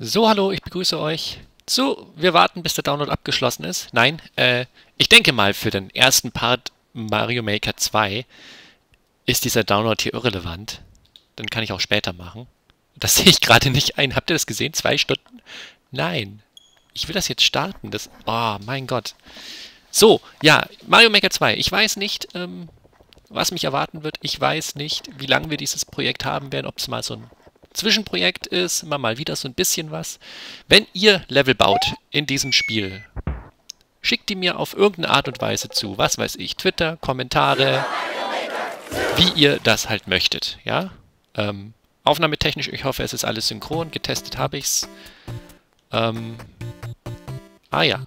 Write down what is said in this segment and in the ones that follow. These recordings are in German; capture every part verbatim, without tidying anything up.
So, hallo, ich begrüße euch. So, wir warten, bis der Download abgeschlossen ist. Nein, äh, ich denke mal, für den ersten Part Mario Maker zwei ist dieser Download hier irrelevant. Dann kann ich auch später machen. Das sehe ich gerade nicht ein. Habt ihr das gesehen? Zwei Stunden? Nein. Ich will das jetzt starten. Das, oh, mein Gott. So, ja, Mario Maker zwei. Ich weiß nicht, ähm, was mich erwarten wird. Ich weiß nicht, wie lange wir dieses Projekt haben werden. Ob es mal so ein Zwischenprojekt ist, immer mal wieder so ein bisschen was. Wenn ihr Level baut in diesem Spiel, schickt die mir auf irgendeine Art und Weise zu. Was weiß ich, Twitter, Kommentare, wie ihr das halt möchtet. Ja? Ähm, aufnahmetechnisch, ich hoffe, es ist alles synchron. Getestet habe ich's. Ähm, ah ja.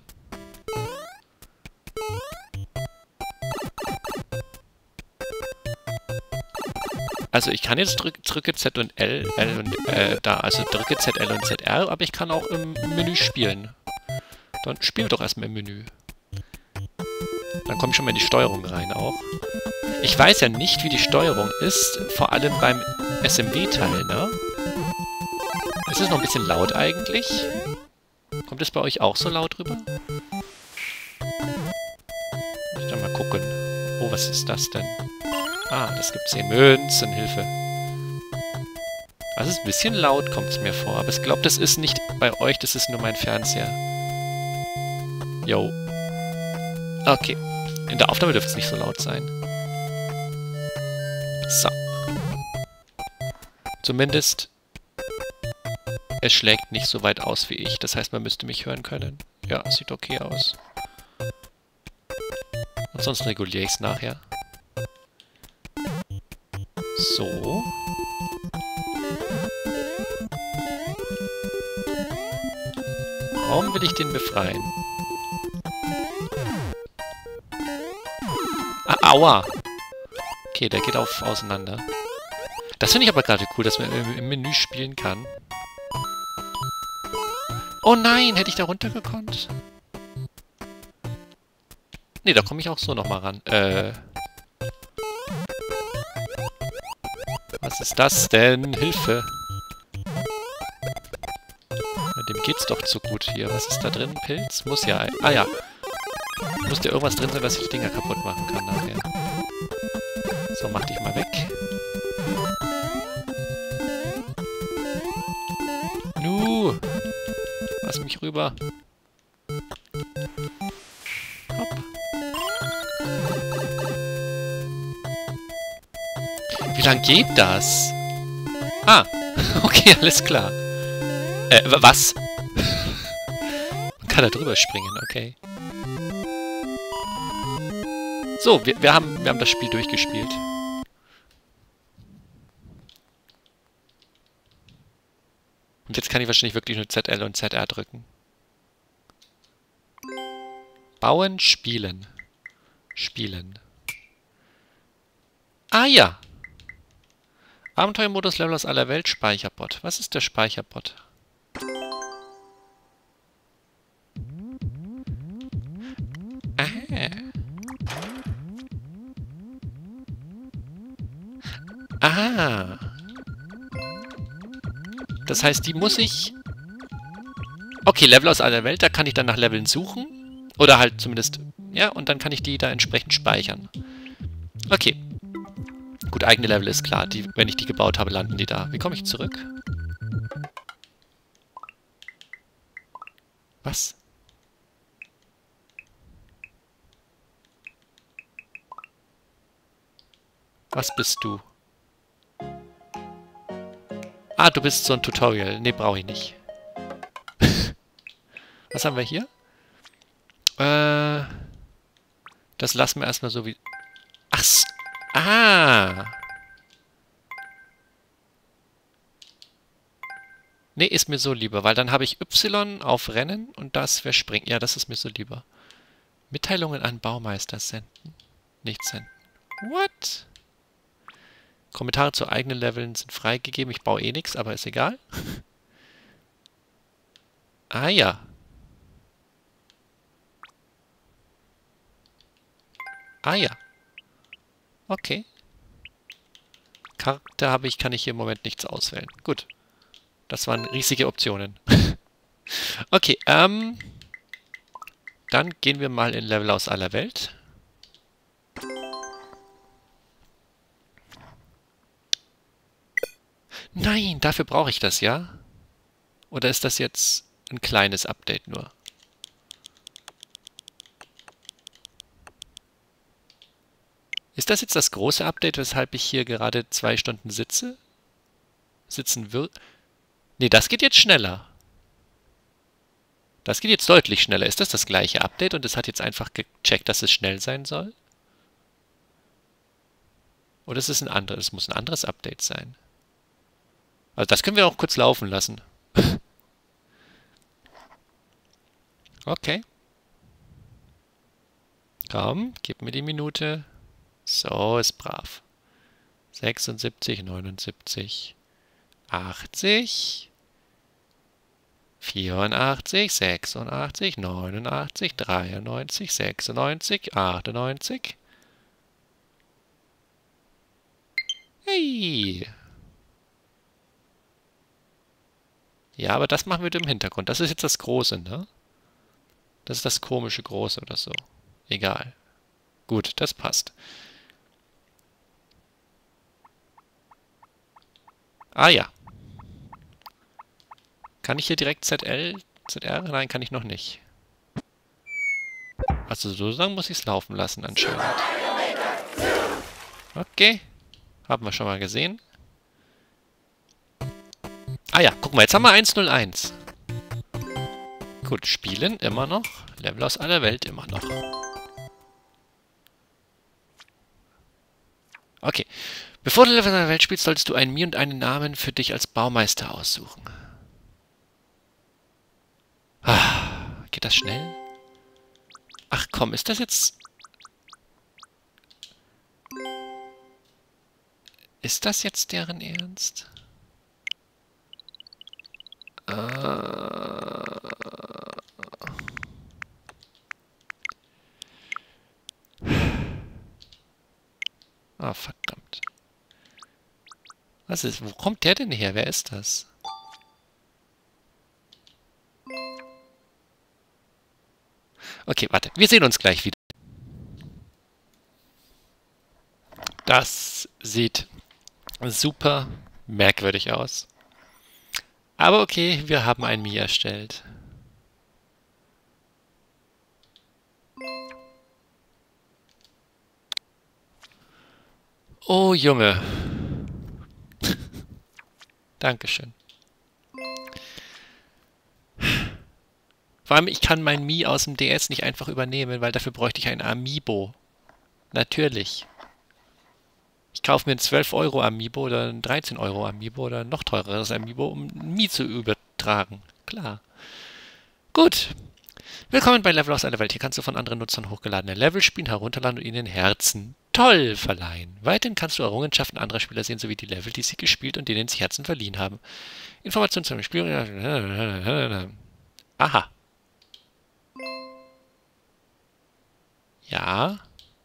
Also ich kann jetzt drück, drücke Z und L, L und äh, da, also drücke Z, L und Z R, aber ich kann auch im Menü spielen. Dann spiel doch erstmal im Menü. Dann komme ich schon mal in die Steuerung rein auch. Ich weiß ja nicht, wie die Steuerung ist, vor allem beim S M D-Teil, ne? Es ist noch ein bisschen laut eigentlich. Kommt es bei euch auch so laut rüber? Ich dann mal gucken. Oh, was ist das denn? Ah, das gibt zehn Münzen, Hilfe. Also es ist ein bisschen laut, kommt es mir vor. Aber ich glaube, das ist nicht bei euch, das ist nur mein Fernseher. Jo. Okay. In der Aufnahme dürfte es nicht so laut sein. So. Zumindest, es schlägt nicht so weit aus wie ich. Das heißt, man müsste mich hören können. Ja, sieht okay aus. Ansonsten reguliere ich es nachher. So. Warum will ich den befreien? Ah, aua! Okay, der geht auf auseinander. Das finde ich aber gerade cool, dass man im, im Menü spielen kann. Oh nein, hätte ich da runtergekonnt? Nee, da komme ich auch so nochmal ran. Äh... Was ist das denn? Hilfe! Dem geht's doch zu gut hier. Was ist da drin? Pilz? Muss ja... Ah ja. Muss ja irgendwas drin sein, dass ich die Dinger kaputt machen kann nachher. So, mach dich mal weg. Nu! Lass mich rüber. Hopp. Wie lang geht das? Ah, okay, alles klar. Äh, was? Man kann da drüber springen, okay. So, wir, wir, haben, wir haben das Spiel durchgespielt. Und jetzt kann ich wahrscheinlich wirklich nur Z L und Z R drücken. Bauen, spielen. Spielen. Ah ja. Abenteuermodus, Level aus aller Welt, Speicherbot. Was ist der Speicherbot? Aha. Aha. Das heißt, die muss ich... Okay, Level aus aller Welt, da kann ich dann nach Leveln suchen. Oder halt zumindest... Ja, und dann kann ich die da entsprechend speichern. Okay. Gut, eigene Level ist klar. Die, wenn ich die gebaut habe, landen die da. Wie komme ich zurück? Was? Was bist du? Ah, du bist so ein Tutorial. Ne, brauche ich nicht. Was haben wir hier? Äh, das lassen wir erstmal so wie... Ach, ah! Ne, ist mir so lieber, weil dann habe ich Y auf Rennen und das wäre Springen. Ja, das ist mir so lieber. Mitteilungen an Baumeister senden. Nicht senden. What? Kommentare zu eigenen Leveln sind freigegeben. Ich baue eh nichts, aber ist egal. Ah ja. Ah ja. Okay. Charakter habe ich, kann ich hier im Moment nichts auswählen. Gut. Das waren riesige Optionen. Okay, ähm... dann gehen wir mal in Level aus aller Welt. Nein, dafür brauche ich das, ja? Oder ist das jetzt ein kleines Update nur? Ist das jetzt das große Update, weshalb ich hier gerade zwei Stunden sitze? Sitzen will? Nee, das geht jetzt schneller. Das geht jetzt deutlich schneller. Ist das das gleiche Update und es hat jetzt einfach gecheckt, dass es schnell sein soll? Oder ist es ein anderes? Es muss ein anderes Update sein. Also das können wir auch kurz laufen lassen. Okay. Komm, gib mir die Minute. So, ist brav. sechsundsiebzig, neunundsiebzig, achtzig, vierundachtzig, sechsundachtzig, neunundachtzig, dreiundneunzig, sechsundneunzig, achtundneunzig. Hey! Ja, aber das machen wir im Hintergrund. Das ist jetzt das Große, ne? Das ist das komische Große oder so. Egal. Gut, das passt. Ah ja. Kann ich hier direkt Z L, Z R? Nein, kann ich noch nicht. Also so lange muss ich es laufen lassen anscheinend. Okay. Haben wir schon mal gesehen. Ah ja, guck mal, jetzt haben wir eins null eins. Gut, spielen immer noch. Level aus aller Welt immer noch. Okay. Bevor du Level aus aller Welt spielst, solltest du einen Mii und einen Namen für dich als Baumeister aussuchen. Ah, geht das schnell? Ach komm, ist das jetzt... Ist das jetzt deren Ernst? Äh... Ah, verdammt. Was ist... Wo kommt der denn her? Wer ist das? Okay, warte. Wir sehen uns gleich wieder. Das sieht super merkwürdig aus. Aber okay, wir haben ein Mii erstellt. Oh, Junge. Dankeschön. Vor allem, ich kann mein Mii aus dem D S nicht einfach übernehmen, weil dafür bräuchte ich ein Amiibo. Natürlich. Ich kaufe mir ein zwölf Euro Amiibo oder ein dreizehn Euro Amiibo oder ein noch teureres Amiibo, um ein Mii zu übertragen. Klar. Gut. Willkommen bei Level aus aller Welt. Hier kannst du von anderen Nutzern hochgeladene Level spielen, herunterladen und ihnen Herzen toll verleihen. Weiterhin kannst du Errungenschaften anderer Spieler sehen, sowie die Level, die sie gespielt und denen sie Herzen verliehen haben. Informationen zum Spiel. Aha. Ja.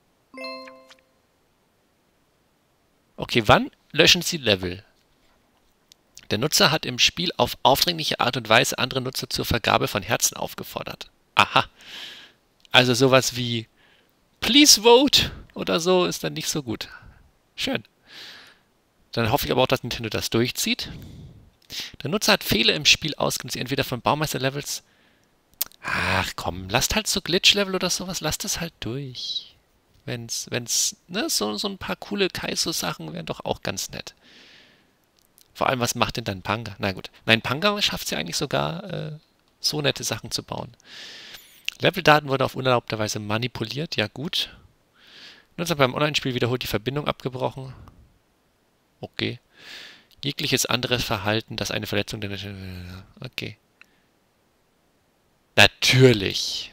Okay, wann löschen Sie Level? Der Nutzer hat im Spiel auf aufdringliche Art und Weise andere Nutzer zur Vergabe von Herzen aufgefordert. Aha. Also sowas wie Please vote oder so ist dann nicht so gut. Schön. Dann hoffe ich aber auch, dass Nintendo das durchzieht. Der Nutzer hat Fehler im Spiel ausgenutzt, entweder von Baumeister-Levels. Ach komm, lasst halt so Glitch-Level oder sowas, lasst es halt durch. Wenn's, wenn's, ne, so, so ein paar coole Kaizo-Sachen wären doch auch ganz nett. Vor allem, was macht denn dann Panga? Na gut. Nein, Panga schafft es ja eigentlich sogar, äh, so nette Sachen zu bauen. Leveldaten wurden auf unerlaubte Weise manipuliert. Ja gut. Nutzer beim Online-Spiel wiederholt die Verbindung abgebrochen. Okay. Jegliches anderes Verhalten, das eine Verletzung der... Okay. Natürlich.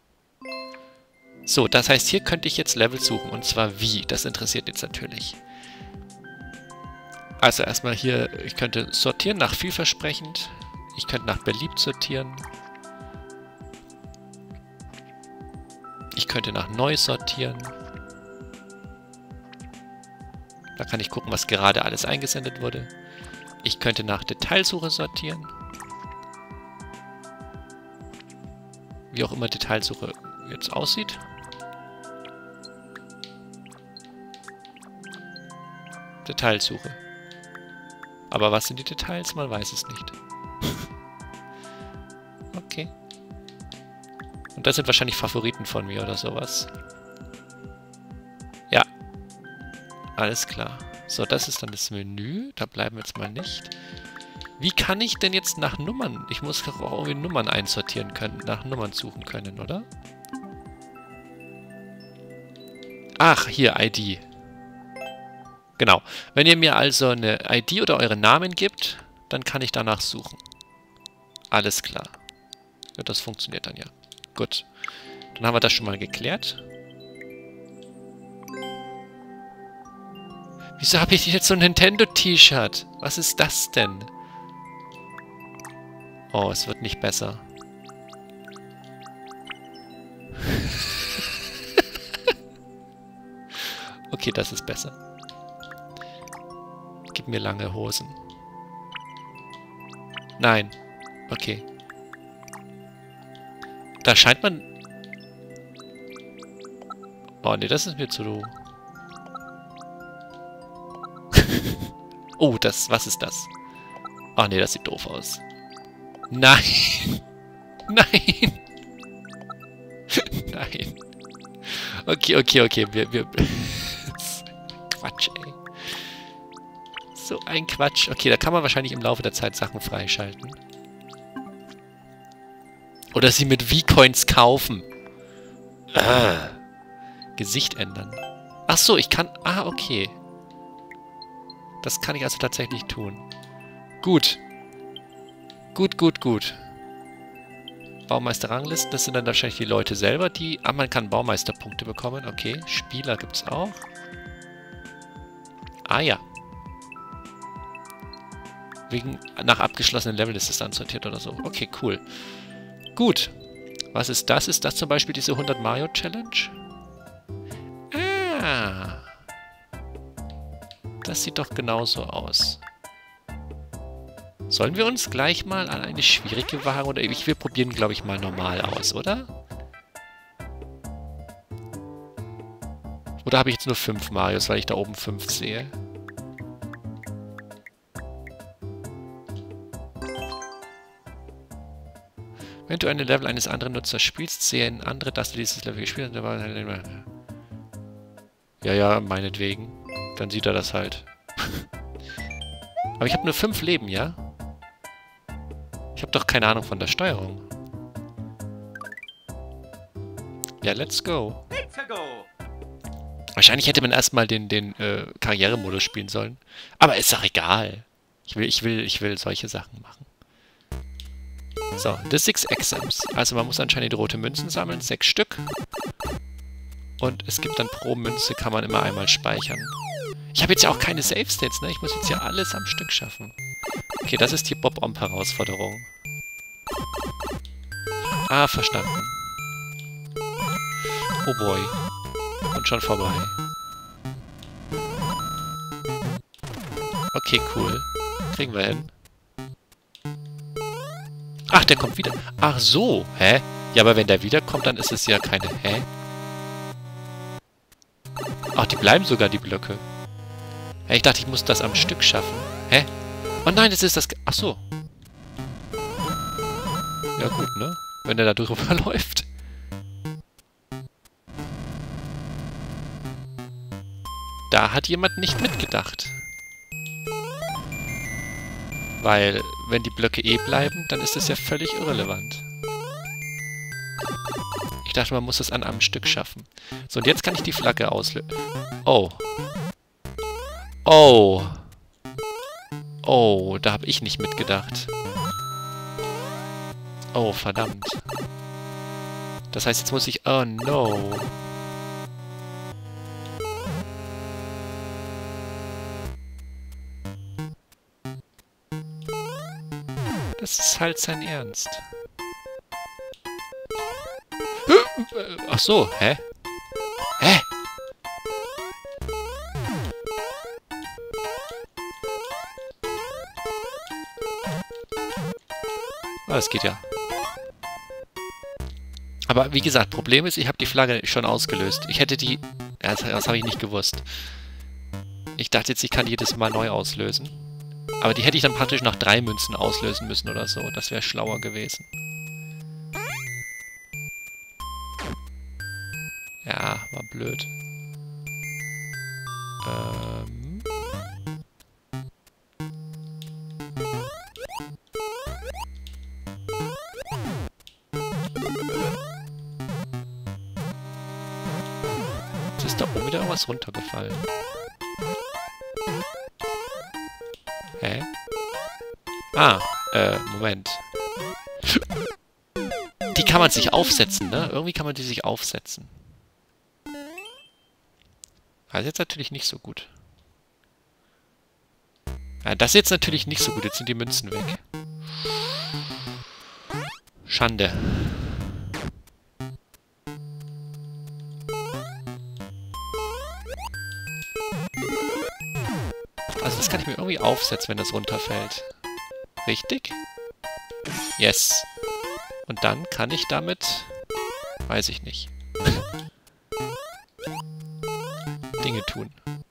So, das heißt, hier könnte ich jetzt Level suchen. Und zwar wie? Das interessiert jetzt natürlich. Also erstmal hier, ich könnte sortieren nach vielversprechend. Ich könnte nach beliebt sortieren. Ich könnte nach neu sortieren. Da kann ich gucken, was gerade alles eingesendet wurde. Ich könnte nach Detailsuche sortieren. wie auch immer Detailsuche jetzt aussieht. Detailsuche. Aber was sind die Details? Man weiß es nicht. Okay. Und das sind wahrscheinlich Favoriten von mir oder sowas. Ja. Alles klar. So, das ist dann das Menü. Da bleiben wir jetzt mal nicht. Wie kann ich denn jetzt nach Nummern? Ich muss doch auch irgendwie Nummern einsortieren können, nach Nummern suchen können, oder? Ach, hier, I D. Genau. Wenn ihr mir also eine I D oder euren Namen gibt, dann kann ich danach suchen. Alles klar. Ja, das funktioniert dann ja. Gut. Dann haben wir das schon mal geklärt. Wieso habe ich jetzt so ein Nintendo-T-Shirt? Was ist das denn? Oh, es wird nicht besser. Okay, das ist besser. Gib mir lange Hosen. Nein. Okay. Da scheint man... Oh, nee, das ist mir zu... Oh, das... Was ist das? Oh, nee, das sieht doof aus. Nein! Nein! Nein! Okay, okay, okay. Wir... wir Quatsch, ey. So ein Quatsch. Okay, da kann man wahrscheinlich im Laufe der Zeit Sachen freischalten. Oder sie mit V-Coins kaufen. Ah. Gesicht ändern. Ach so, ich kann... Ah, okay. Das kann ich also tatsächlich tun. Gut. Gut, gut, gut. Baumeister-Ranglisten, das sind dann wahrscheinlich die Leute selber, die... Ah, man kann Baumeisterpunkte bekommen. Okay, Spieler gibt's auch. Ah, ja. Wegen... Nach abgeschlossenen Level ist es dann sortiert oder so. Okay, cool. Gut. Was ist das? Ist das zum Beispiel diese hundert Mario Challenge? Ah. Das sieht doch genauso aus. Sollen wir uns gleich mal an eine schwierige wagen? Oder ich will probieren, glaube ich, mal normal aus, oder? Oder habe ich jetzt nur fünf Marios, weil ich da oben fünf sehe? Wenn du ein Level eines anderen Nutzers spielst, sehen andere, dass du dieses Level gespielt hast. Ja, ja, meinetwegen. Dann sieht er das halt. Aber ich habe nur fünf Leben, ja? Ich habe doch keine Ahnung von der Steuerung. Ja, let's go. Wahrscheinlich hätte man erstmal den, den äh, Karrieremodus spielen sollen. Aber ist doch egal. Ich will, ich will, ich will solche Sachen machen. So, the six Exams. Also man muss anscheinend rote Münzen sammeln, sechs Stück. Und es gibt dann pro Münze, kann man immer einmal speichern. Ich habe jetzt ja auch keine Save-States, ne? Ich muss jetzt ja alles am Stück schaffen. Okay, das ist die Bob-Omb-Herausforderung. Ah, verstanden. Oh boy. Und schon vorbei. Okay, cool. Kriegen wir hin. Ach, der kommt wieder. Ach so. Hä? Ja, aber wenn der wiederkommt, dann ist es ja keine... Hä? Ach, die bleiben sogar, die Blöcke. Hä, ich dachte, ich muss das am Stück schaffen. Hä? Oh nein, das ist das... Ach so. Ja gut, ne? Wenn der da drüber läuft. Da hat jemand nicht mitgedacht. Weil, wenn die Blöcke eh bleiben, dann ist das ja völlig irrelevant. Ich dachte, man muss das an einem Stück schaffen. So, und jetzt kann ich die Flagge auslösen. Oh. Oh. Oh, da habe ich nicht mitgedacht. Oh, verdammt. Das heißt, jetzt muss ich... Oh, no. Das ist halt sein Ernst. Ach so, hä? Hä? Ah, das geht ja. Aber wie gesagt, Problem ist, ich habe die Flagge schon ausgelöst. Ich hätte die... Ja, das, das habe ich nicht gewusst. Ich dachte jetzt, ich kann jedes Mal neu auslösen. Aber die hätte ich dann praktisch nach drei Münzen auslösen müssen oder so. Das wäre schlauer gewesen. Ja, war blöd. Ähm... Jetzt ist da oben wieder irgendwas runtergefallen. Hä? Ah, äh, Moment. Die kann man sich aufsetzen, ne? Irgendwie kann man die sich aufsetzen. Also jetzt natürlich nicht so gut. Ja, das ist jetzt natürlich nicht so gut. Jetzt sind die Münzen weg. Schande. Also das kann ich mir irgendwie aufsetzen, wenn das runterfällt. Richtig? Yes. Und dann kann ich damit... Weiß ich nicht. Dinge tun.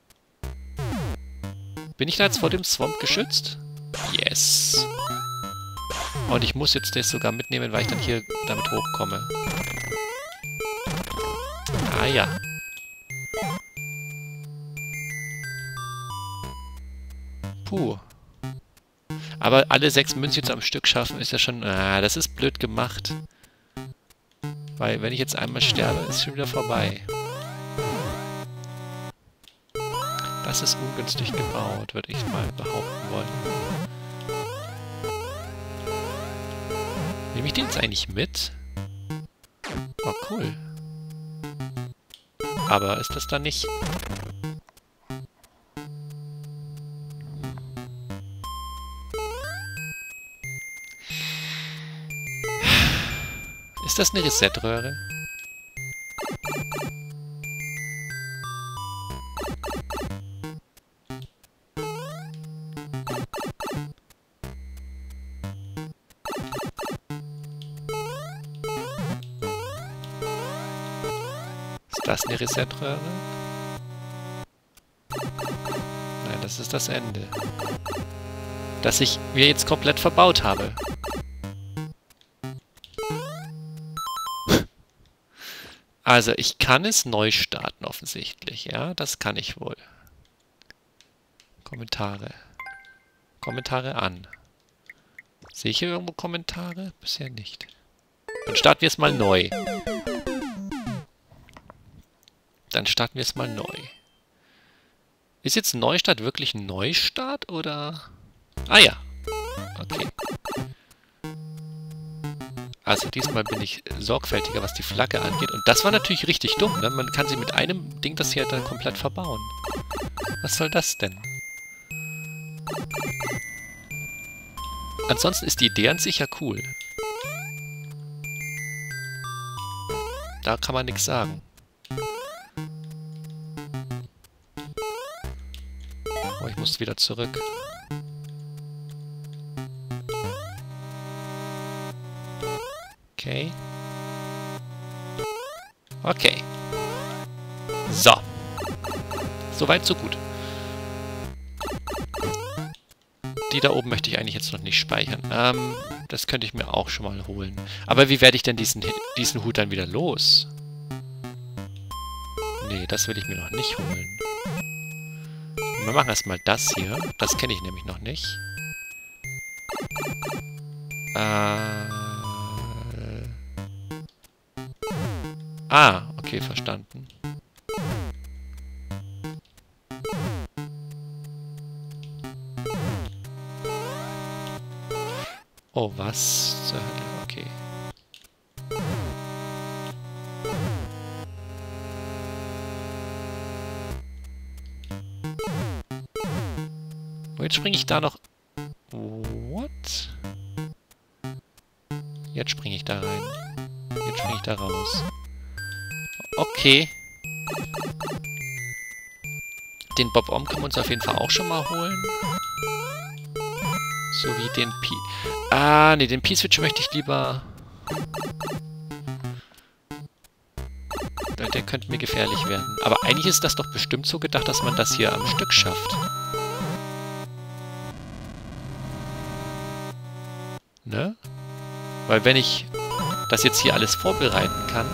Bin ich da jetzt vor dem Swamp geschützt? Yes. Und ich muss jetzt das sogar mitnehmen, weil ich dann hier damit hochkomme. Ah ja. Puh. Aber alle sechs Münzen jetzt am Stück schaffen, ist ja schon... Ah, das ist blöd gemacht. Weil, wenn ich jetzt einmal sterbe, ist es schon wieder vorbei. Das ist ungünstig gebaut, würde ich mal behaupten wollen. Nehme ich den jetzt eigentlich mit? Oh, cool. Aber ist das dann nicht... Ist das eine Resetröhre? Ist das eine Resetröhre? Nein, das ist das Ende. Das ich mir jetzt komplett verbaut habe. Also, ich kann es neu starten, offensichtlich. Ja, das kann ich wohl. Kommentare. Kommentare an. Sehe ich hier irgendwo Kommentare? Bisher nicht. Dann starten wir es mal neu. Dann starten wir es mal neu. Ist jetzt Neustart wirklich ein Neustart, oder? Ah ja. Okay. Also diesmal bin ich sorgfältiger, was die Flagge angeht. Und das war natürlich richtig dumm, ne? Man kann sie mit einem Ding das hier dann komplett verbauen. Was soll das denn? Ansonsten ist die Idee an sich ja cool. Da kann man nichts sagen. Oh, ich muss wieder zurück. Okay. Okay. So. Soweit, so gut. Die da oben möchte ich eigentlich jetzt noch nicht speichern. Ähm, das könnte ich mir auch schon mal holen. Aber wie werde ich denn diesen, diesen Hut dann wieder los? Nee, das will ich mir noch nicht holen. Wir machen erstmal das hier. Das kenne ich nämlich noch nicht. Äh... Ah, okay, verstanden. Oh, was zur Hölle? Okay. Und jetzt springe ich da noch... What? Jetzt springe ich da rein. Jetzt springe ich da raus. Okay. Den Bob-Omb können wir uns auf jeden Fall auch schon mal holen. Sowie den P... Ah, nee, den P-Switch möchte ich lieber... der könnte mir gefährlich werden. Aber eigentlich ist das doch bestimmt so gedacht, dass man das hier am Stück schafft. Ne? Weil wenn ich das jetzt hier alles vorbereiten kann,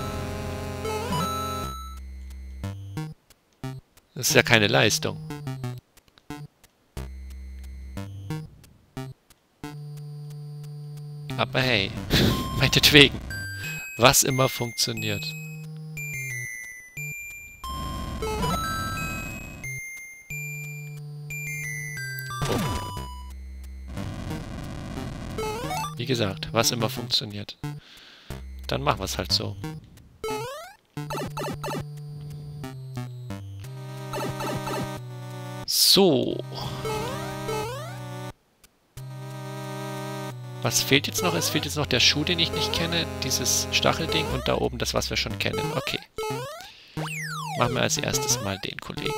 das ist ja keine Leistung. Aber hey, meinetwegen, was immer funktioniert. Oh. Wie gesagt, was immer funktioniert. Dann machen wir es halt so. So. Was fehlt jetzt noch? Es fehlt jetzt noch der Schuh, den ich nicht kenne. Dieses Stachelding und da oben das, was wir schon kennen. Okay. Machen wir als erstes mal den Kollegen.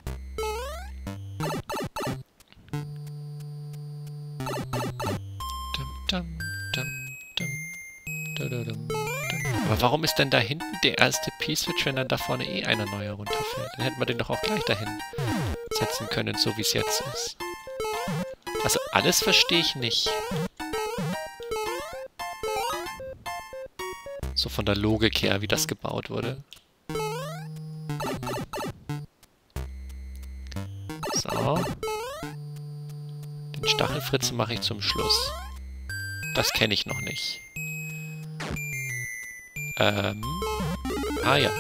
Aber warum ist denn da hinten der erste P-Switch, wenn dann da vorne eh einer neuer runterfällt? Dann hätten wir den doch auch gleich dahin setzen können, so wie es jetzt ist. Also alles verstehe ich nicht. So von der Logik her, wie das gebaut wurde. So. Den Stachelfritzen mache ich zum Schluss. Das kenne ich noch nicht. Ähm. Ah ja.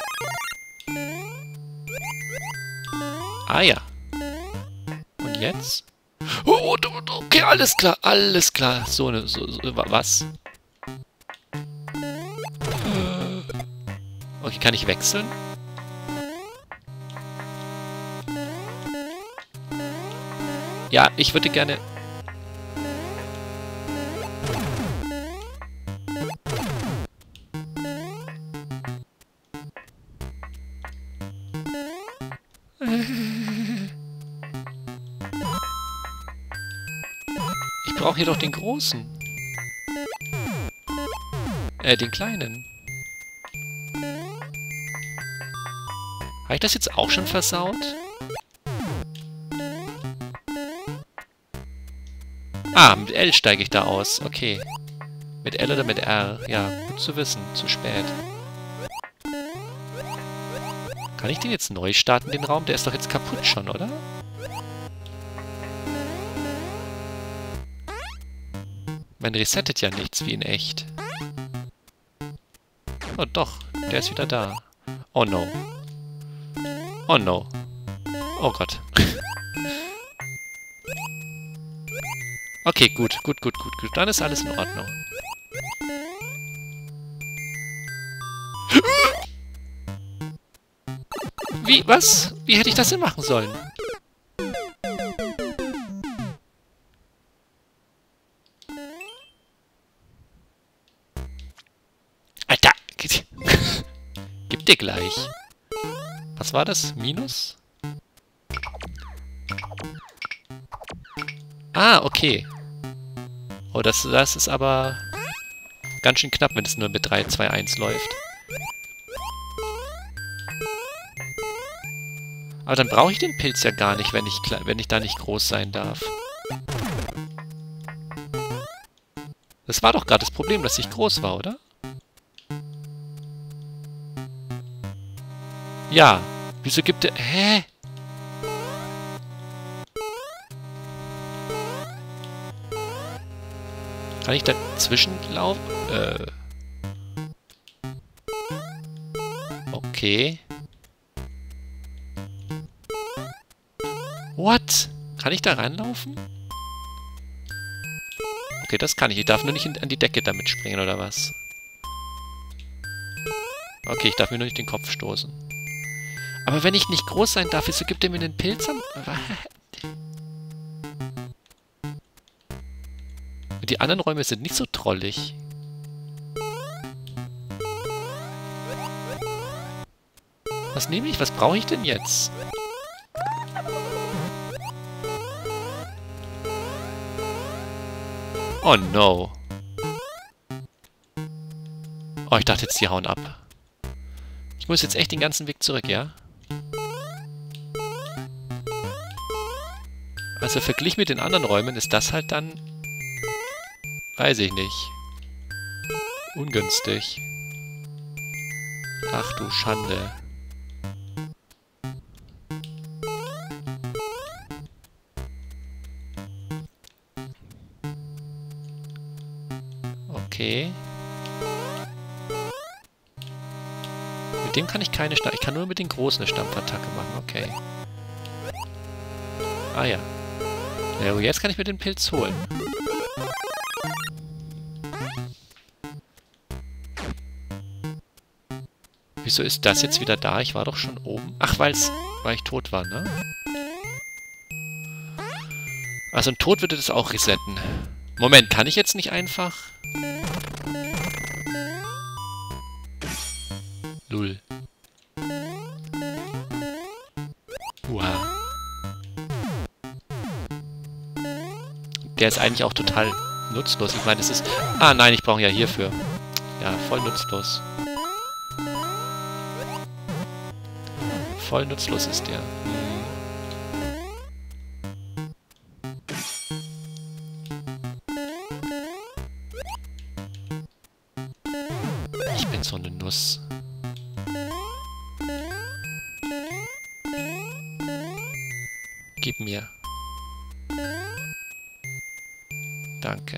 Ah ja. Und jetzt? Oh, okay, alles klar, alles klar. So eine, so, so, was? Okay, kann ich wechseln? Ja, ich würde gerne... Ich brauche hier doch den großen. Äh, den kleinen. Habe ich das jetzt auch schon versaut? Ah, mit L steige ich da aus. Okay. Mit L oder mit R? Ja, gut zu wissen. Zu spät. Kann ich den jetzt neu starten, den Raum? Der ist doch jetzt kaputt schon, oder? Man resettet ja nichts wie in echt. Oh doch, der ist wieder da. Oh no. Oh no. Oh Gott. Okay, gut, gut, gut, gut, gut. Dann ist alles in Ordnung. Wie, was? Wie hätte ich das denn machen sollen? Alter! Gib dir gleich. Was war das? Minus? Ah, okay. Oh, das, das ist aber ganz schön knapp, wenn es nur mit drei, zwei, eins läuft. Aber dann brauche ich den Pilz ja gar nicht, wenn ich, wenn ich da nicht groß sein darf. Das war doch gerade das Problem, dass ich groß war, oder? Ja. Wieso gibt er... Hä? Kann ich dazwischen laufen? Äh. Okay. What? Kann ich da reinlaufen? Okay, das kann ich. Ich darf nur nicht an die Decke damit springen, oder was? Okay, ich darf mir nur nicht den Kopf stoßen. Aber wenn ich nicht groß sein darf, wieso gibt er mir einen Pilz am... Die anderen Räume sind nicht so trollig. Was nehme ich? Was brauche ich denn jetzt? Oh no. Oh, ich dachte jetzt, die hauen ab. Ich muss jetzt echt den ganzen Weg zurück, ja? Also verglichen mit den anderen Räumen ist das halt dann... Weiß ich nicht. Ungünstig. Ach du Schande. Okay. Mit dem kann ich keine Stampf... Ich kann nur mit den Großen eine Stampfattacke machen. Okay. Ah ja. Ja, jetzt kann ich mir den Pilz holen. Wieso ist das jetzt wieder da? Ich war doch schon oben. Ach, weil's, weil ich tot war, ne? Also ein Tod würde das auch resetten. Moment, kann ich jetzt nicht einfach... Lull. Uha. Der ist eigentlich auch total nutzlos. Ich meine, es ist... Ah, nein, ich brauche ja hierfür. Ja, voll nutzlos. Voll nutzlos ist der. Hm. Ich bin so eine Nuss. Gib mir. Danke.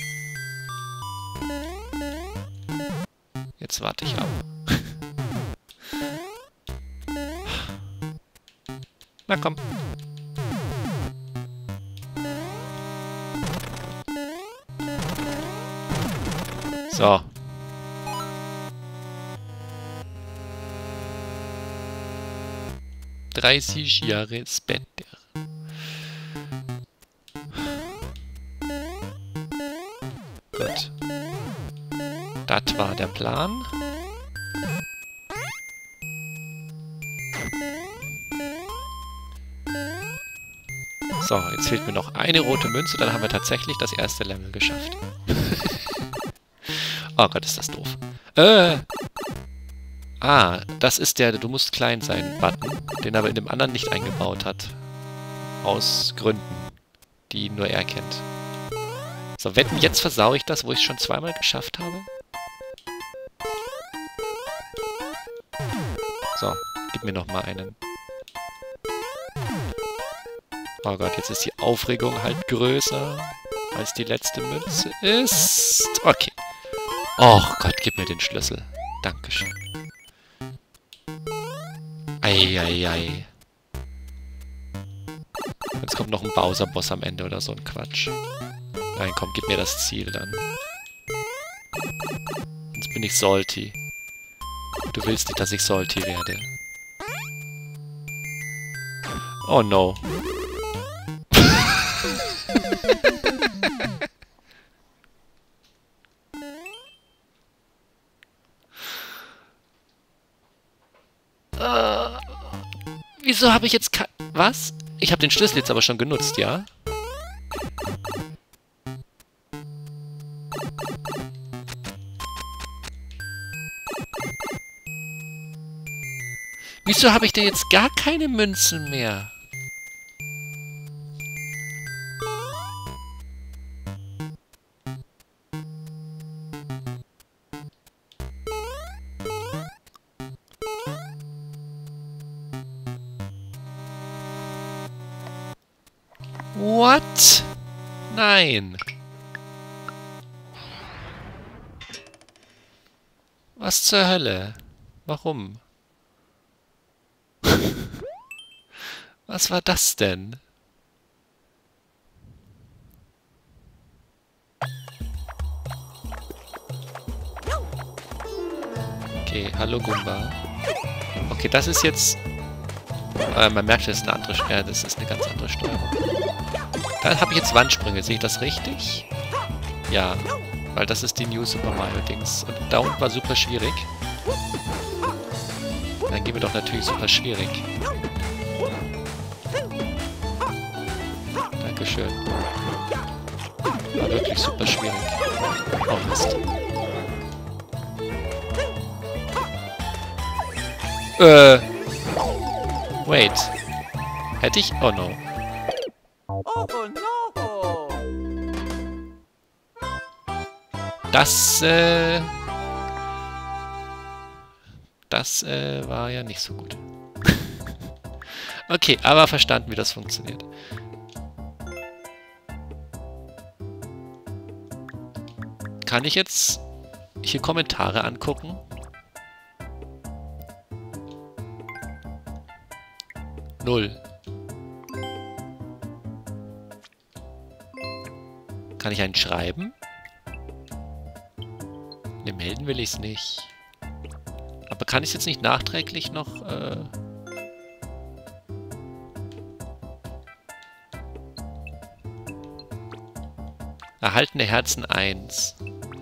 Jetzt warte ich ab. Na komm. So. dreißig Jahre später. Gut. Das war der Plan. So, jetzt fehlt mir noch eine rote Münze, dann haben wir tatsächlich das erste Level geschafft. Oh Gott, ist das doof. Äh. Ah, das ist der, du musst klein sein, Button, den er aber in dem anderen nicht eingebaut hat. Aus Gründen, die nur er kennt. So, wetten, jetzt versau ich das, wo ich es schon zweimal geschafft habe? So, gib mir noch mal einen. Oh Gott, jetzt ist die Aufregung halt größer, als die letzte Münze ist. Okay. Oh Gott, gib mir den Schlüssel. Dankeschön. Eieiei. Jetzt kommt noch ein Bowser-Boss am Ende oder so ein Quatsch. Nein, komm, gib mir das Ziel dann. Sonst bin ich salty. Du willst nicht, dass ich salty werde. Oh no. uh, wieso habe ich jetzt kein... Was? Ich habe den Schlüssel jetzt aber schon genutzt, ja? Wieso habe ich denn jetzt gar keine Münzen mehr? What? Nein. Was zur Hölle? Warum? Was war das denn? Okay, hallo Goomba. Okay, das ist jetzt... Äh, man merkt, das ist eine andere Steuerung. Das ist eine ganz andere Steuerung. Da habe ich jetzt Wandsprünge. Sehe ich das richtig? Ja, weil das ist die New Super Mario Dings. Und da unten war super schwierig. Dann gehen wir doch natürlich super schwierig. Dankeschön. War wirklich super schwierig. Oh Mist. Äh. Wait. Hätte ich... Oh no. Oh no! Das, äh... Das, äh, war ja nicht so gut. Okay, aber verstanden, wie das funktioniert. Kann ich jetzt hier Kommentare angucken? Null. Kann ich einen schreiben? Ne, melden will ich es nicht. Aber kann ich es jetzt nicht nachträglich noch... Äh Erhaltene Herzen eins.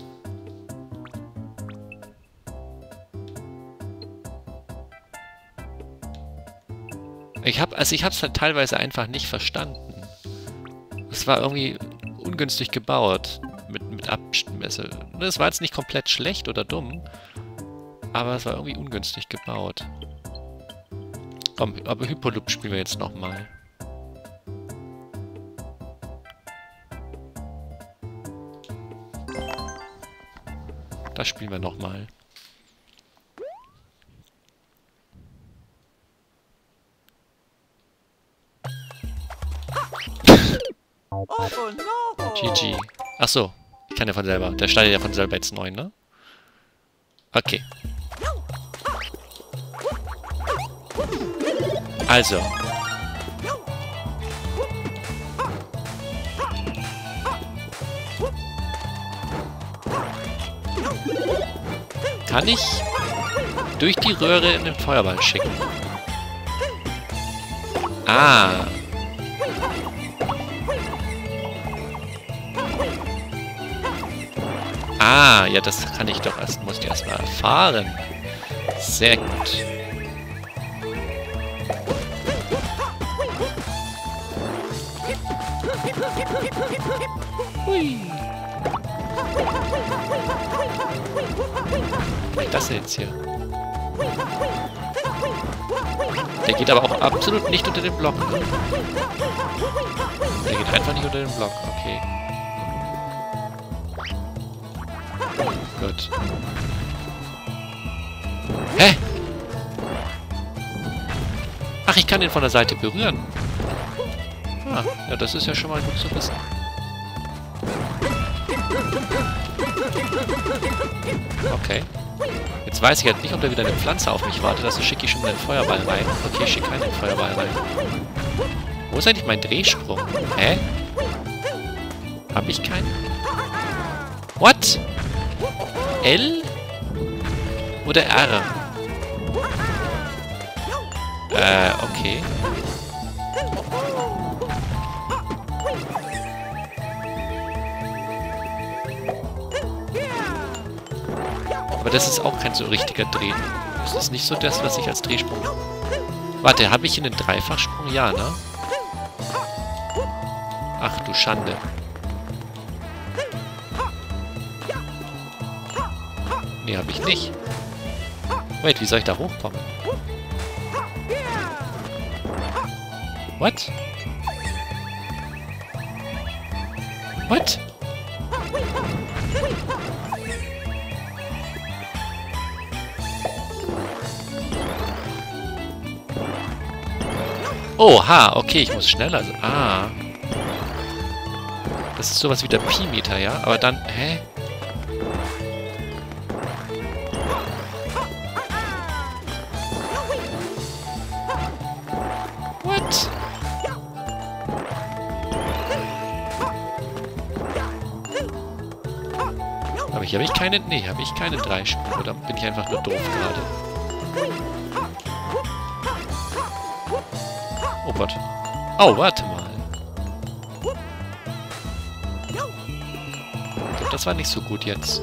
Ich habe, also ich habe es halt teilweise einfach nicht verstanden. Es war irgendwie ungünstig gebaut mit mit Abmesse. Es war jetzt nicht komplett schlecht oder dumm, aber es war irgendwie ungünstig gebaut. Komm, aber Hyperloop spielen wir jetzt nochmal. Das spielen wir nochmal. Oh no! G G. Achso, ich kann ja von selber. Der startet ja von selber jetzt neun, ne? Okay. Also. Kann ich durch die Röhre in den Feuerball schicken? Ah. Ah, ja, das kann ich doch erst, muss ich erst mal erfahren. Sehr gut. Hui. Was ist das jetzt hier? Der geht aber auch absolut nicht unter den Block. Ne? Der geht einfach nicht unter den Block. Okay. Gut. Hä? Ach, ich kann den von der Seite berühren. Ah, ja, das ist ja schon mal gut zu wissen. Okay. Jetzt weiß ich halt nicht, ob da wieder eine Pflanze auf mich wartet. Also schicke ich schon den Feuerball rein. Okay, ich schicke keinen Feuerball rein. Wo ist eigentlich mein Drehsprung? Hä? Hab ich keinen? What? L? Oder R? Äh, okay. Aber das ist auch kein so richtiger Dreh. Das ist nicht so das, was ich als Drehsprung... Warte, habe ich hier einen Dreifachsprung? Ja, ne? Ach du Schande. Nee, habe ich nicht. Wait, wie soll ich da hochkommen? What? What? Oha, okay, ich muss schneller. Ah. Das ist sowas wie der Pi-Meter, ja? Aber dann, hä? What? Aber hier habe ich keine... Nee, habe ich keine Dreisprung. Oder bin ich einfach nur doof gerade? Oh Gott. Oh, warte mal. Ich glaube, das war nicht so gut jetzt.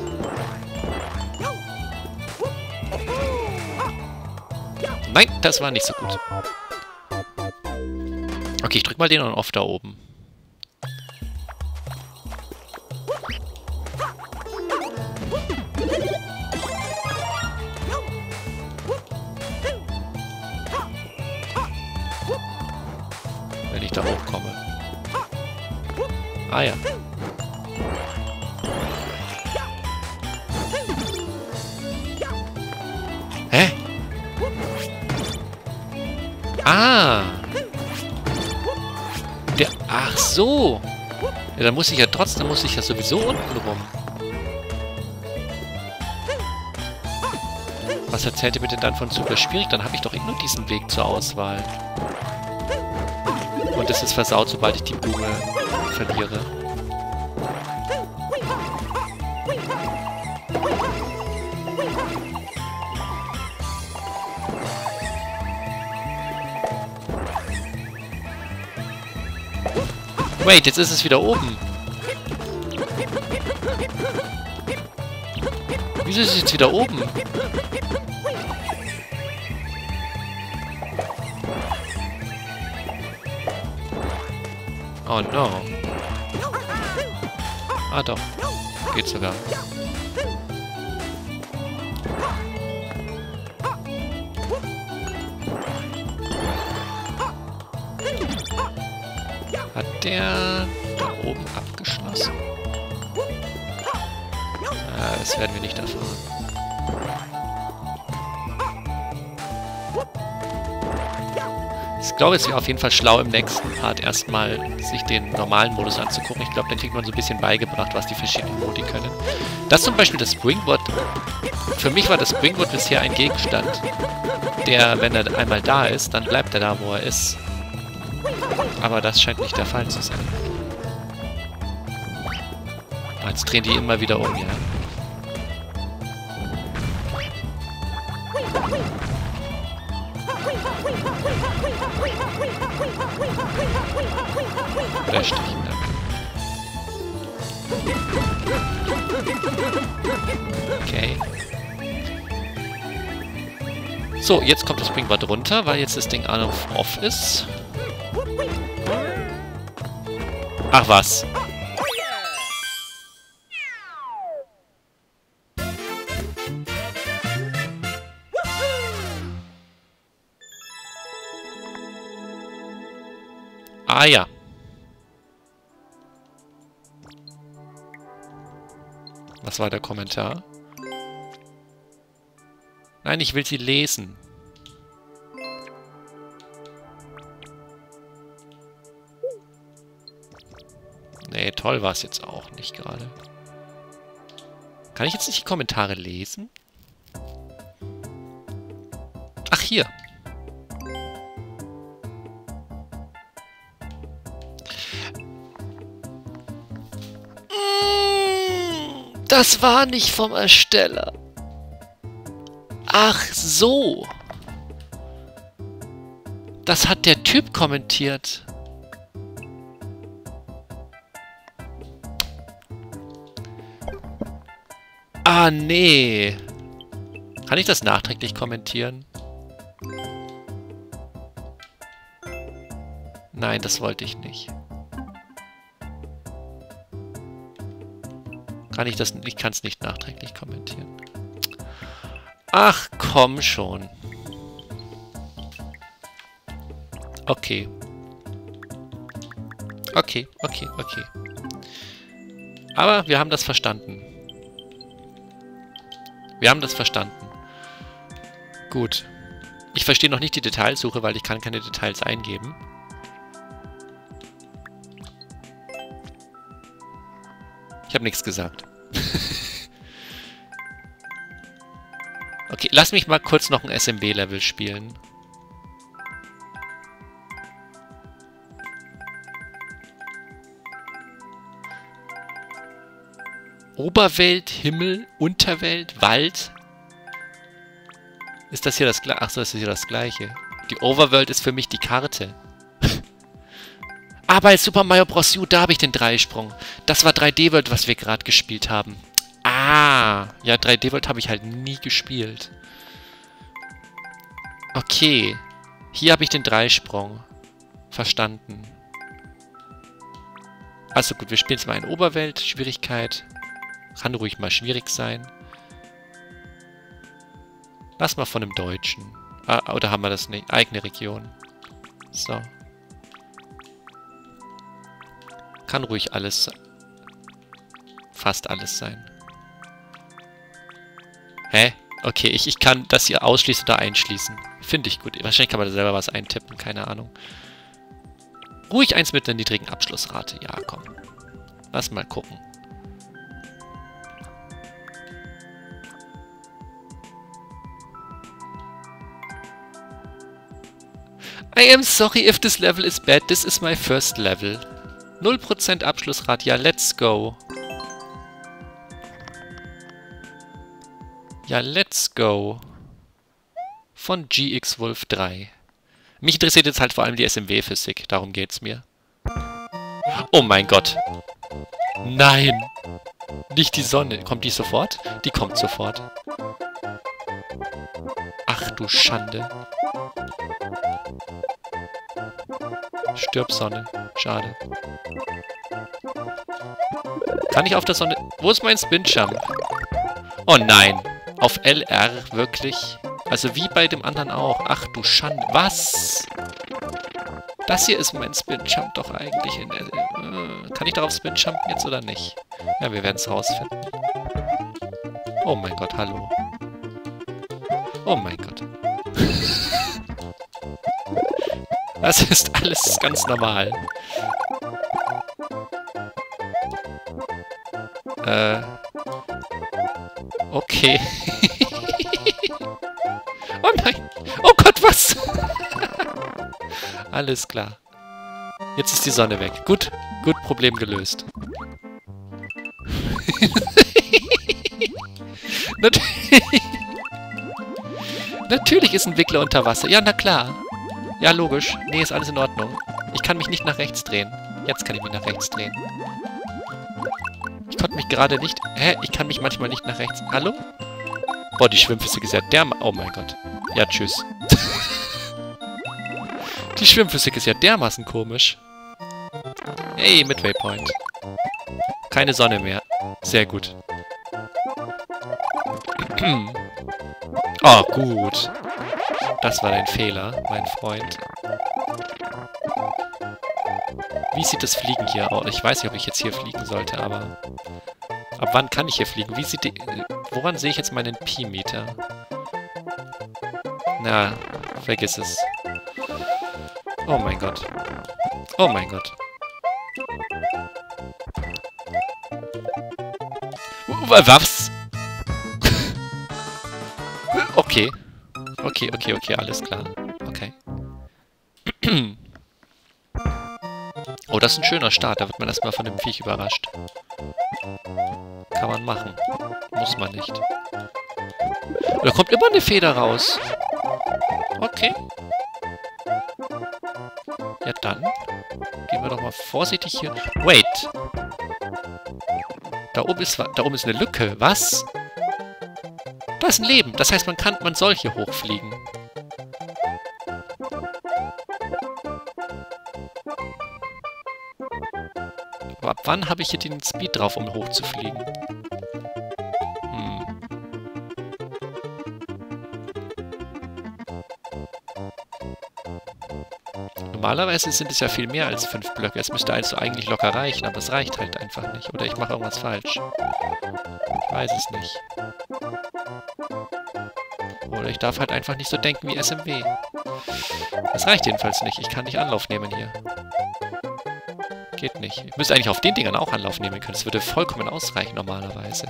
Nein, das war nicht so gut. Okay, ich drück mal den On-Off da oben. Ah ja. Hä? Ah! Der... Ach so! Ja, dann muss ich ja trotzdem, muss ich ja sowieso unten rum. Was erzählt ihr mir denn dann von super schwierig? Dann habe ich doch eh nur diesen Weg zur Auswahl. Und es ist versaut, sobald ich die Blume verliere. Wait, jetzt ist es wieder oben. Wieso ist es jetzt wieder oben? Oh no. Ah doch. Geht sogar. Hat der da oben abgeschlossen? Ah, das werden wir nicht erfahren. Ich glaube, es wäre auf jeden Fall schlau, im nächsten Part erstmal sich den normalen Modus anzugucken. Ich glaube, dann kriegt man so ein bisschen beigebracht, was die verschiedenen Modi können. Das zum Beispiel das Springboard. Für mich war das Springboard bisher ein Gegenstand, der, wenn er einmal da ist, dann bleibt er da, wo er ist. Aber das scheint nicht der Fall zu sein. Jetzt drehen die immer wieder um, ja. Oder stechen, ne? Okay. So, jetzt kommt das Springboard runter, weil jetzt das Ding on auf off ist. Ach was. Ah ja. Was war der Kommentar? Nein, ich will sie lesen. Nee, toll war es jetzt auch nicht gerade. Kann ich jetzt nicht die Kommentare lesen? Ach, hier. Das war nicht vom Ersteller. Ach so. Das hat der Typ kommentiert. Ah, nee. Kann ich das nachträglich kommentieren? Nein, das wollte ich nicht. Kann ich das? Ich kann es nicht nachträglich kommentieren. Ach, komm schon. Okay. Okay, okay, okay. Aber wir haben das verstanden. Wir haben das verstanden. Gut. Ich verstehe noch nicht die Detailsuche, weil ich kann keine Details eingeben. Ich habe nichts gesagt. Okay, lass mich mal kurz noch ein S M B-Level spielen. Oberwelt, Himmel, Unterwelt, Wald. Ist das hier das gleiche? Achso, das ist hier das gleiche. Die Overworld ist für mich die Karte. Ah, bei Super Mario Bros. U, da habe ich den Dreisprung. Das war drei D World, was wir gerade gespielt haben. Ah, ja, drei D World habe ich halt nie gespielt. Okay. Hier habe ich den Dreisprung. Verstanden. Also gut, wir spielen jetzt mal in Oberwelt. Schwierigkeit. Kann ruhig mal schwierig sein. Lass mal von dem Deutschen. Ah, oder haben wir das nicht? Eigene Region. So. Kann ruhig alles... fast alles sein. Hä? Okay, ich, ich kann das hier ausschließen oder einschließen. Finde ich gut. Wahrscheinlich kann man da selber was eintippen, keine Ahnung. Ruhig eins mit einer niedrigen Abschlussrate. Ja, komm. Lass mal gucken. I am sorry if this level is bad. This is my first level. null Prozent Abschlussrate. Ja, let's go. Ja, let's go. Von G X Wolf drei. Mich interessiert jetzt halt vor allem die S M W-Physik. Darum geht's mir. Oh mein Gott. Nein. Nicht die Sonne. Kommt die sofort? Die kommt sofort. Ach du Schande. Stirb Sonne. Schade. Kann ich auf der Sonne... Wo ist mein Spin-Jump? Oh nein. Auf L R, wirklich? Also wie bei dem anderen auch. Ach du Schande. Was? Das hier ist mein Spin-Jump doch eigentlich. In der, äh, kann ich darauf Spin-Jumpen jetzt oder nicht? Ja, wir werden es rausfinden. Oh mein Gott, hallo. Oh mein Gott. Das ist alles ganz normal. Äh. Okay. Oh nein. Oh Gott, was? Alles klar. Jetzt ist die Sonne weg. Gut. Gut, Problem gelöst. Natürlich. Natürlich ist ein Wickler unter Wasser. Ja, na klar. Ja, logisch. Nee, ist alles in Ordnung. Ich kann mich nicht nach rechts drehen. Jetzt kann ich mich nach rechts drehen. Ich konnte mich gerade nicht... Hä? Ich kann mich manchmal nicht nach rechts... Hallo? Boah, die Schwimmphysik ist ja derma... Oh mein Gott. Ja, tschüss. Die Schwimmphysik ist ja dermaßen komisch. Hey, mit Waypoint. Keine Sonne mehr. Sehr gut. Oh, gut. Das war dein Fehler, mein Freund. Wie sieht das Fliegen hier aus? Ich weiß nicht, ob ich jetzt hier fliegen sollte, aber... Ab wann kann ich hier fliegen? Wie sieht die... Woran sehe ich jetzt meinen Pi-Meter? Na, vergiss es. Oh mein Gott. Oh mein Gott. Was? Okay. Okay, okay, okay, alles klar. Okay. Oh, das ist ein schöner Start. Da wird man erstmal von dem Viech überrascht. Kann man machen. Muss man nicht. Da kommt immer eine Feder raus. Okay. Ja, dann gehen wir doch mal vorsichtig hier. Wait. Da oben ist, da oben ist eine Lücke. Was? Da ist ein Leben. Das heißt, man kann, man soll hier hochfliegen. Aber ab wann habe ich hier den Speed drauf, um hochzufliegen? Hm. Normalerweise sind es ja viel mehr als fünf Blöcke. Es müsste also eigentlich locker reichen, aber es reicht halt einfach nicht. Oder ich mache irgendwas falsch. Ich weiß es nicht. Oder ich darf halt einfach nicht so denken wie S M W. Das reicht jedenfalls nicht. Ich kann nicht Anlauf nehmen hier. Geht nicht. Ich müsste eigentlich auf den Dingern auch Anlauf nehmen können. Das würde vollkommen ausreichen normalerweise.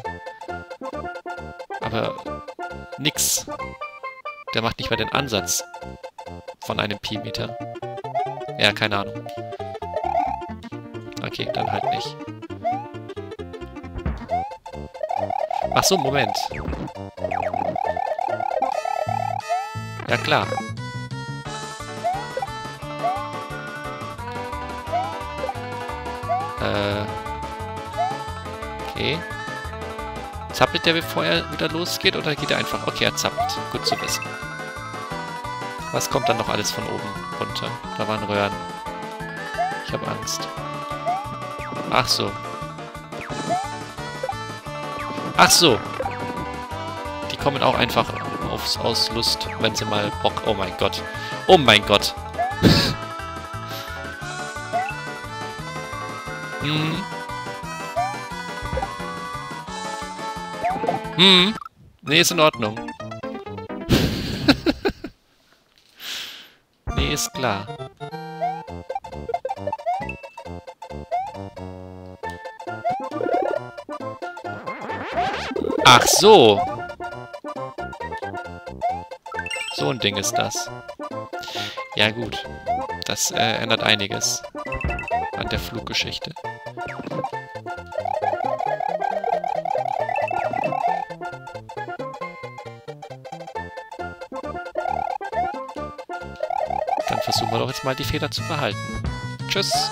Aber nix. Der macht nicht mal den Ansatz von einem Pi-Meter. Ja, keine Ahnung. Okay, dann halt nicht. Ach so, Moment. Ja, klar. Äh. Okay. Zappelt der, bevor er wieder losgeht, oder geht er einfach... Okay, er zappelt. Gut zu wissen. Was kommt dann noch alles von oben runter? Da waren Röhren. Ich habe Angst. Ach so. Ach so. Die kommen auch einfach aufs, aus Lust, wenn sie mal Bock... Oh mein Gott. Oh mein Gott. Hm. Hm. Nee, ist in Ordnung. Nee, ist klar. Ach so. So ein Ding ist das. Ja gut. Das äh, ändert einiges an der Fluggeschichte. Dann versuchen wir doch jetzt mal die Feder zu behalten. Tschüss.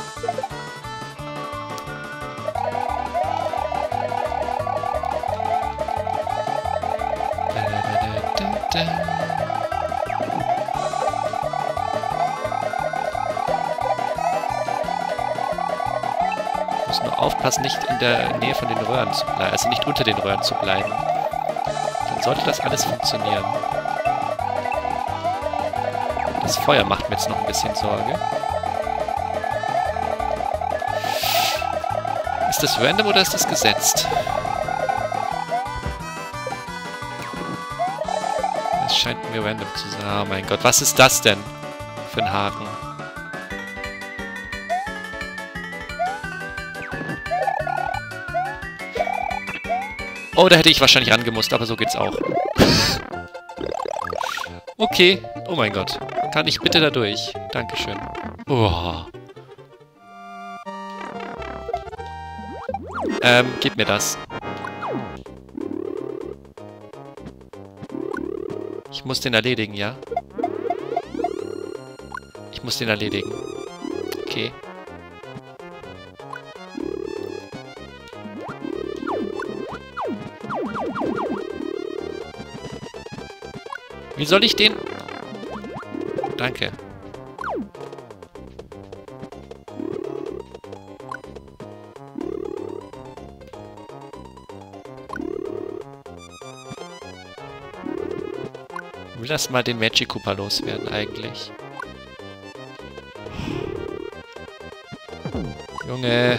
Ich muss nur aufpassen, nicht in der Nähe von den Röhren zu bleiben, also nicht unter den Röhren zu bleiben. Dann sollte das alles funktionieren. Das Feuer macht mir jetzt noch ein bisschen Sorge. Ist das random oder ist das gesetzt? Das scheint mir random zu sein. Oh mein Gott, was ist das denn für ein Haken? Oh, da hätte ich wahrscheinlich rangemusst, aber so geht's auch. Okay. Oh mein Gott. Kann ich bitte da durch? Dankeschön. Oh. Ähm, gib mir das. Ich muss den erledigen, ja? Ich muss den erledigen. Okay. Wie soll ich den... Danke. Ich will erst mal den Magic Koopa loswerden, eigentlich. Junge.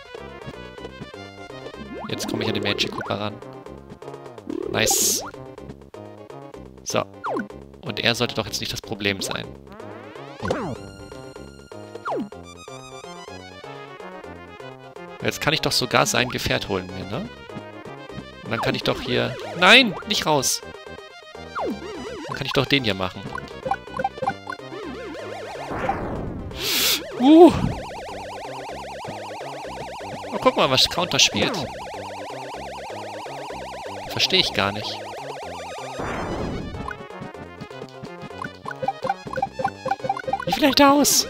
Jetzt komme ich an den Magic Koopa ran. Nice. So. Und er sollte doch jetzt nicht das Problem sein. Jetzt kann ich doch sogar sein Gefährt holen mir, ne? Und dann kann ich doch hier... Nein! Nicht raus! Dann kann ich doch den hier machen. Uh! Oh, guck mal, was Counter spielt. Verstehe ich gar nicht. Wie viel hält er aus?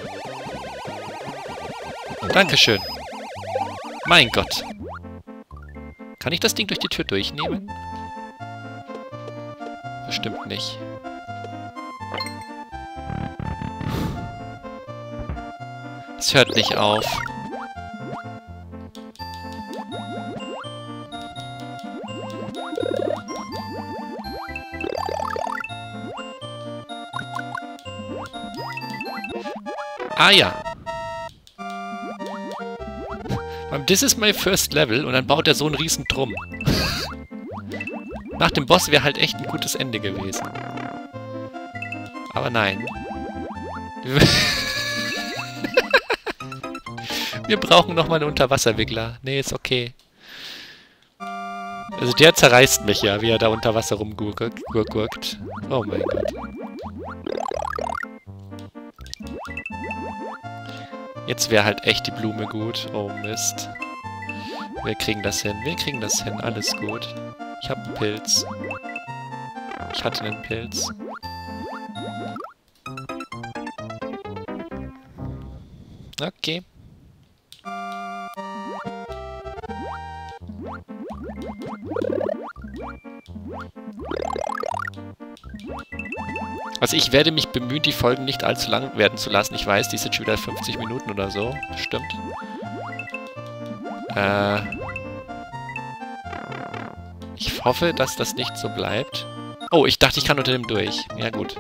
Dankeschön. Mein Gott. Kann ich das Ding durch die Tür durchnehmen? Bestimmt nicht. Es hört nicht auf. Ah ja. This is my first level und dann baut er so einen riesen Drum. Nach dem Boss wäre halt echt ein gutes Ende gewesen. Aber nein. Wir brauchen nochmal einen Unterwasserwickler. Nee, ist okay. Also der zerreißt mich ja, wie er da unter Wasser rumgurkt. Oh mein Gott. Jetzt wäre halt echt die Blume gut. Oh Mist. Wir kriegen das hin. Wir kriegen das hin. Alles gut. Ich habe einen Pilz. Ich hatte einen Pilz. Okay. Also ich werde mich bemühen, die Folgen nicht allzu lang werden zu lassen. Ich weiß, die sind schon wieder fünfzig Minuten oder so. Stimmt. Äh... Ich hoffe, dass das nicht so bleibt. Oh, ich dachte, ich kann unter dem durch. Ja gut.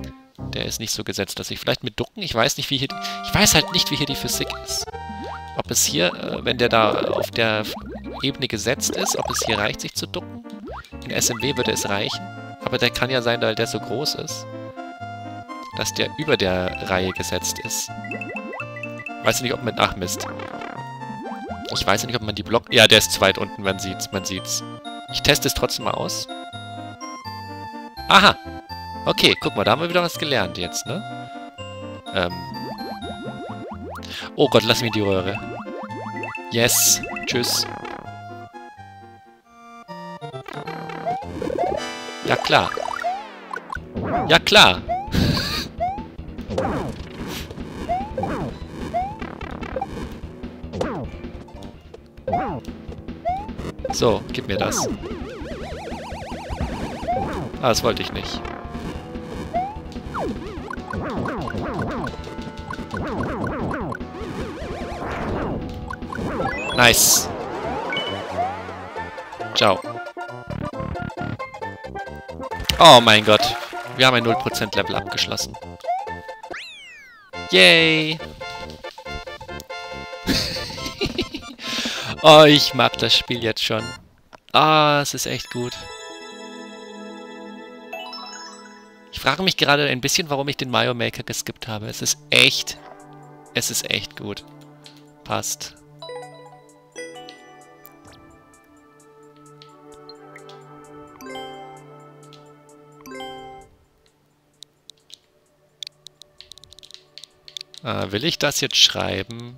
Der ist nicht so gesetzt, dass ich vielleicht mit Ducken... Ich weiß nicht, wie hier... Die, ich weiß halt nicht, wie hier die Physik ist. Ob ob es hier, äh, wenn der da auf der Ebene gesetzt ist, ob es hier reicht, sich zu ducken. In S M W würde es reichen. Aber der kann ja sein, weil der so groß ist, dass der über der Reihe gesetzt ist. Weiß nicht, ob man... Ach, Mist. Ich weiß nicht, ob man die Block... Ja, der ist zu weit unten, man sieht's, man sieht's. Ich teste es trotzdem mal aus. Aha! Okay, guck mal, da haben wir wieder was gelernt jetzt, ne? Ähm... Oh Gott, lass mich in die Röhre. Yes. Tschüss. Ja, klar. Ja, klar. So, gib mir das. Ah, das wollte ich nicht. Nice. Ciao. Oh mein Gott. Wir haben ein null Prozent Level abgeschlossen. Yay. Oh, ich mag das Spiel jetzt schon. Ah, es ist echt gut. Ich frage mich gerade ein bisschen, warum ich den Mario Maker geskippt habe. Es ist echt... Es ist echt gut. Passt. Ah, will ich das jetzt schreiben?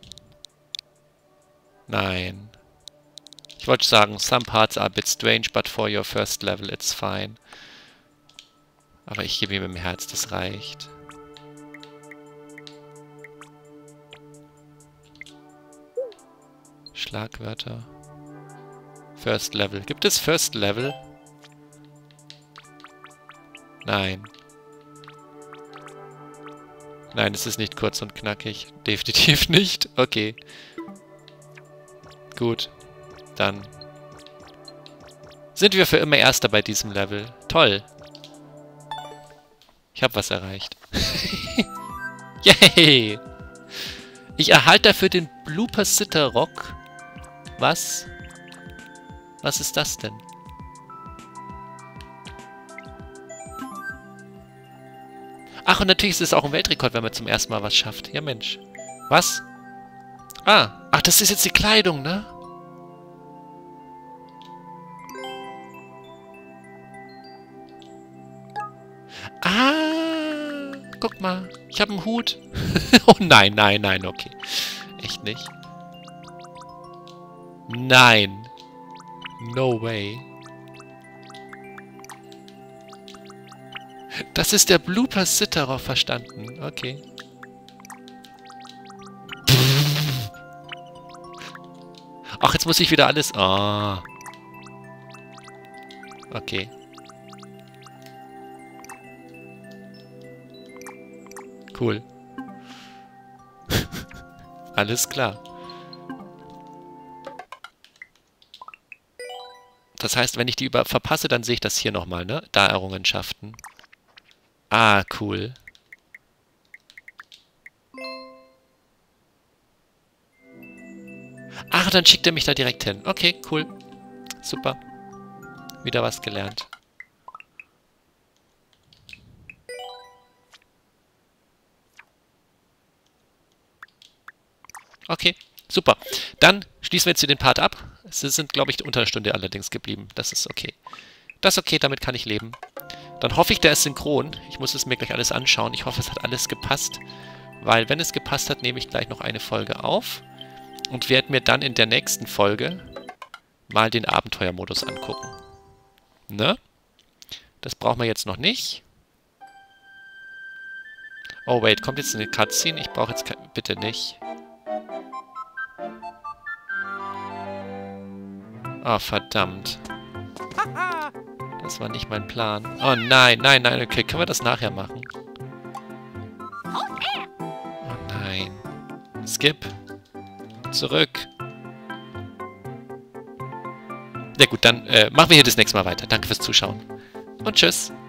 Nein. Ich wollte sagen, some parts are a bit strange, but for your first level it's fine. Aber ich gebe ihm im Herz, das reicht. Schlagwörter. First Level. Gibt es First Level? Nein. Nein, es ist nicht kurz und knackig. Definitiv nicht. Okay. Gut. Dann sind wir für immer Erster bei diesem Level. Toll. Ich habe was erreicht. Yay! Ich erhalte dafür den Blooper Sitter Rock. Was? Was ist das denn? Ach, und natürlich ist es auch ein Weltrekord, wenn man zum ersten Mal was schafft. Ja, Mensch. Was? Ah. Ach, das ist jetzt die Kleidung, ne? Ah. Guck mal. Ich habe einen Hut. Oh nein, nein, nein, okay. Echt nicht? Nein. No way. Das ist der Blooper Sitterer, verstanden. Okay. Ach, jetzt muss ich wieder alles... Ah. Okay. Cool. Alles klar. Das heißt, wenn ich die über verpasse, dann sehe ich das hier nochmal, ne? Da Errungenschaften. Ah, cool. Ach, dann schickt er mich da direkt hin. Okay, cool. Super. Wieder was gelernt. Okay, super. Dann schließen wir jetzt hier den Part ab. Es sind, glaube ich, unter einer Stunde allerdings geblieben. Das ist okay. Das ist okay, damit kann ich leben. Dann hoffe ich, der ist synchron. Ich muss es mir gleich alles anschauen. Ich hoffe, es hat alles gepasst. Weil, wenn es gepasst hat, nehme ich gleich noch eine Folge auf. Und werde mir dann in der nächsten Folge mal den Abenteuermodus angucken. Ne? Das brauchen wir jetzt noch nicht. Oh, wait. Kommt jetzt eine Cutscene? Ich brauche jetzt... Bitte nicht. Oh, verdammt. Das war nicht mein Plan. Oh nein, nein, nein. Okay, können wir das nachher machen? Oh nein. Skip. Zurück. Ja gut, dann äh, machen wir hier das nächste Mal weiter. Danke fürs Zuschauen. Und tschüss.